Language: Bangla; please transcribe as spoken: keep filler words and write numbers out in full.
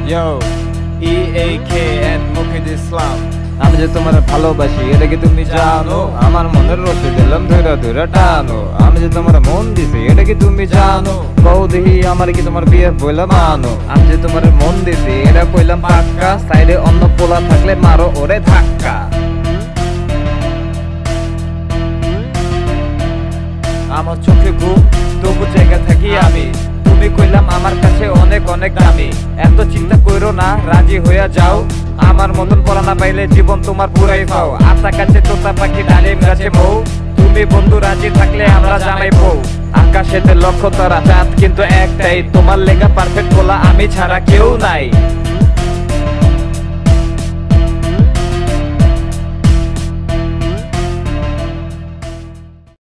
Yo, E A K N Mukid ইসলাম। আমি যে তোমার ভালোবাসি এটা কি তুমি জানো? আমার মনের রসে দিলাম ধরে ধরে টানো। আমি যে তোমার মন দিছি এটা কি তুমি জানো? কও দেখি আমার কি তোমার বিয়ে বইলা মানো? আমি যে তোমার মন দিছি এটা কইলাম পাক্কা। সাইডে অন্য পোলা থাকলে মারো ওরে ধাক্কা। আমার চোখে ঘুম তবু জায়গা থাকি আমি। তুমি কইলাম আমার কাছে অনেক অনেক দামি। এত চিন্তা কইরো না, রাজি হইয়া যাও। আমার মতন পড়া না পাইলে জীবন তোমার পুরাই পাও। আশা কাছে তোতা পাখি, ডালিম গাছে বউ। তুমি বন্ধু রাজি থাকলে আমরা জানাই বউ। আকাশেতে লক্ষ তারা, চাঁদ কিন্তু একটাই। তোমার লেগা পারফেক্ট বলা আমি ছাড়া কেউ নাই।